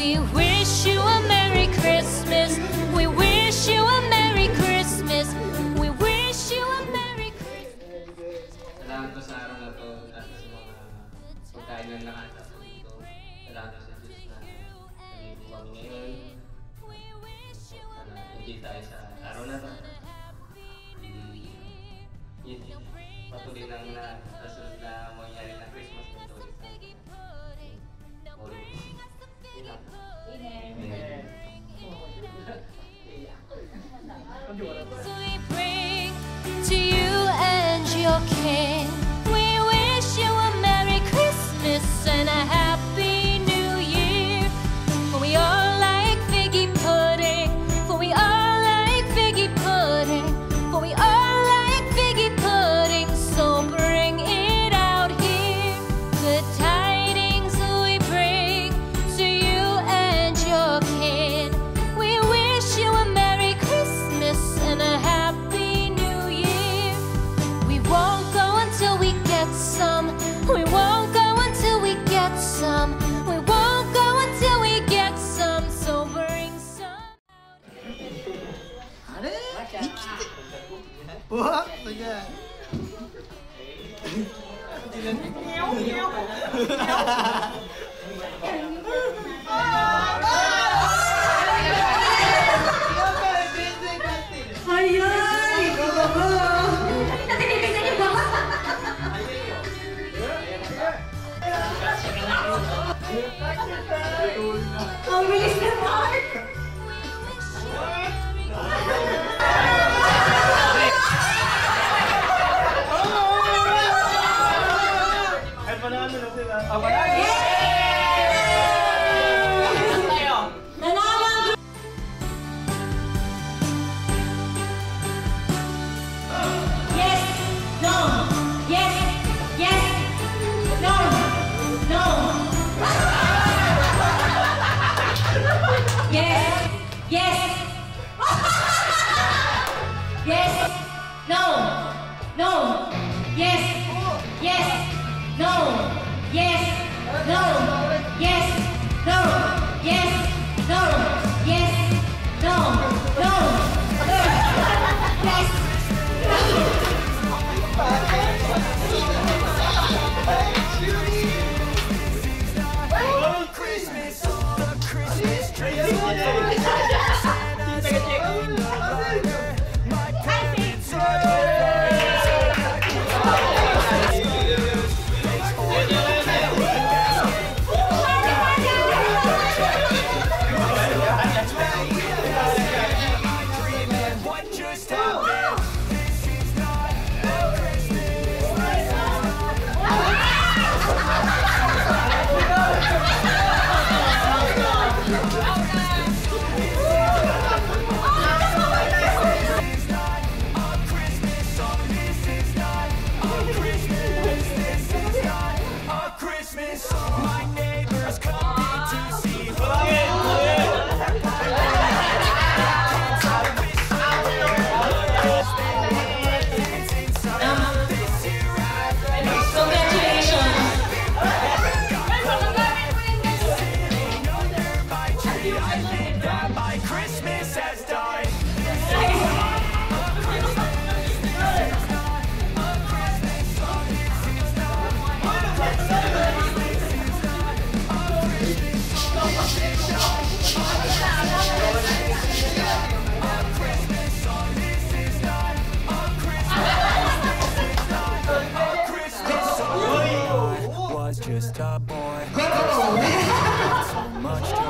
We wish you a Merry Christmas. We wish you a Merry Christmas. We wish you a Merry Christmas. Salamat po sa araw na to at sa mga pagkain na nakatapos dito. Salamat sa Diyos na nandito kami ngayon. Sana enjoy tayo sa araw na to. Patuloy lang na kasunod na mangyari na Christmas nito. We bring to you and your kin. We wish you a Merry Christmas and a Happy New Year. For we all like figgy pudding. For we all like figgy pudding. For we all like figgy pudding. So bring it out here. Good tidings we bring to you and your kin. We wish you a Merry Christmas and a Happy New Year. We won't go until we get some. We won't go until we get some. We won't go until we get some. So bring some. Wah, saja. Ang bilis na Mark! Just a boy. So much to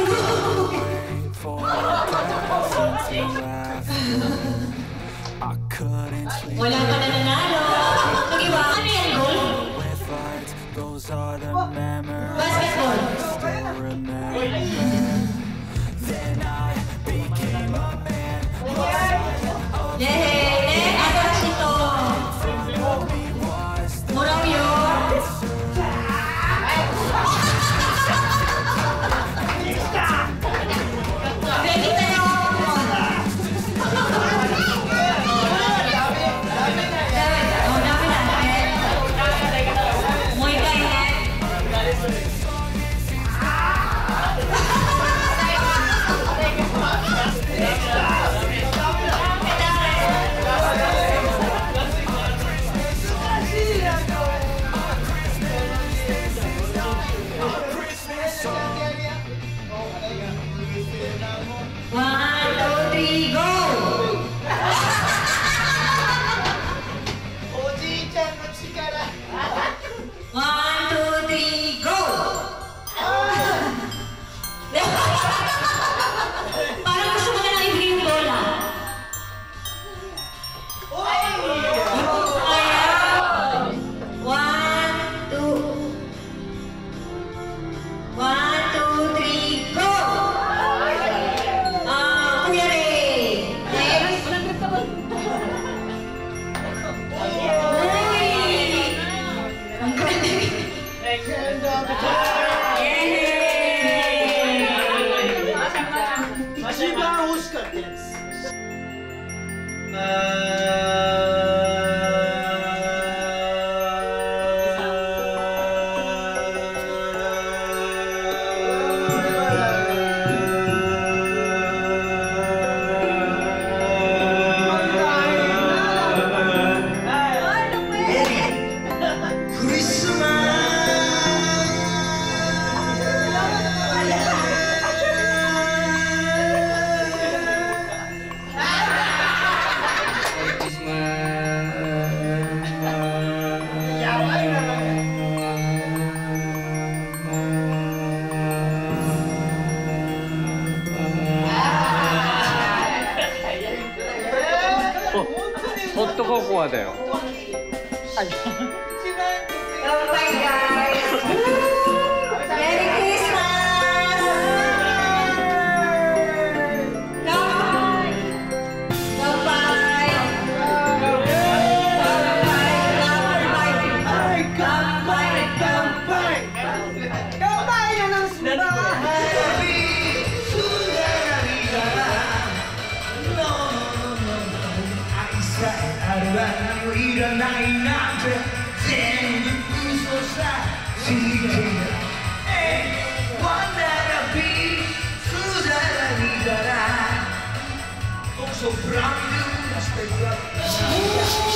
wait for presents to laugh. I couldn't sleep. Wala pa na nanalo. Nag-iba ka na yan, goal? With lights, those are the memories Basketball. I still remember. Then I became a man. Yay! Atas ito. Murang yun. kukuha tayo. Bye guys! Merry Christmas! Bye! Bye-bye! Bye-bye na ng simbahan! Sobrang